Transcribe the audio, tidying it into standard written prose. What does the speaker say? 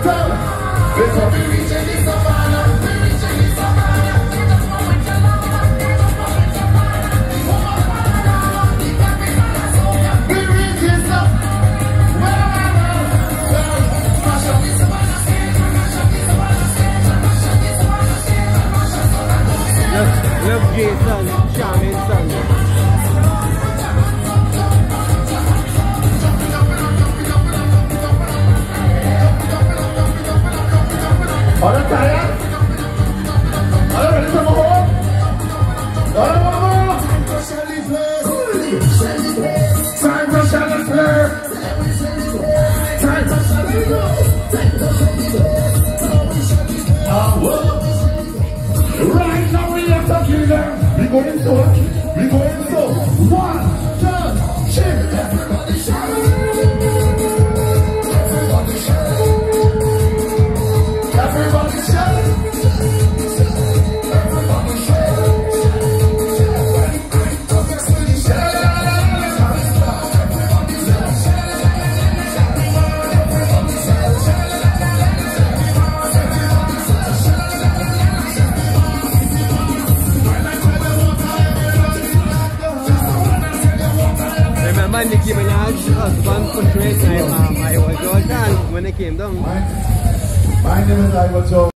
Because we reaching the savannah, we reaching the savannah. We reaching the mash up the savannah stage, mash up the savannah stage, mash up the savannah stage, mash up the savannah stage. Love Jason, charming son. Are you tired? Are you ready to go home? Are you ready? Time to shell the place. Time to shell the place. Time to shell the place. Right now we have to kill them. We going so. We going so. 1, 2, shake. Everybody shout. Everybody shout. Everybody shout! Everybody shout! Remember Nicki Minaj's husband portrayed Iowa Jordan when they came down? My name is Iowa Jordan.